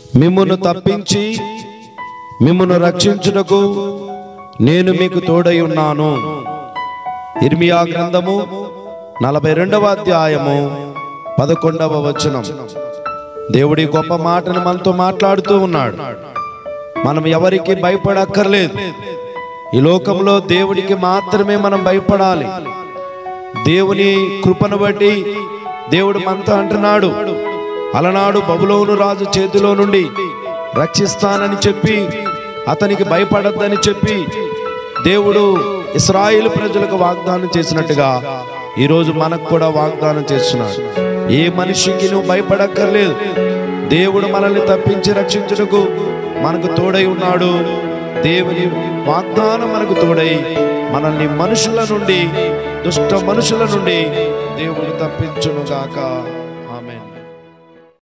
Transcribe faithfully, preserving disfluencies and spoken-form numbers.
మిమ్మును తప్పించి మిమ్మును రక్షించుటకు నేను మీకు తోడై ఉన్నాను. ఇర్మియా గ్రంథము నలభై రెండవ అధ్యాయము పదకొండవ వచనం. దేవుడి గొప్ప మాటను మనతో మాట్లాడుతూ ఉన్నాడు. మనం ఎవరికి భయపడక్కర్లేదు. ఈ లోకంలో దేవుడికి మాత్రమే మనం భయపడాలి. దేవుని కృపను బట్టి దేవుడు మనతో అంటున్నాడు, అలనాడు బబులోను రాజు చేతిలో నుండి రక్షిస్తానని చెప్పి, అతనికి భయపడద్దని చెప్పి దేవుడు ఇశ్రాయేలు ప్రజలకు వాగ్దానం చేసినట్టుగా ఈరోజు మనకు కూడా వాగ్దానం చేస్తున్నాడు. ఏ మనిషికి నువ్వు భయపడక్కర్లేదు. దేవుడు మనల్ని తప్పించి రక్షించుటకు మనకు తోడై ఉన్నాడు. దేవుని వాగ్దానం మనకు తోడై మనల్ని మనుషుల నుండి, దుష్ట మనుషుల నుండి దేవుడు తప్పించునుగాక.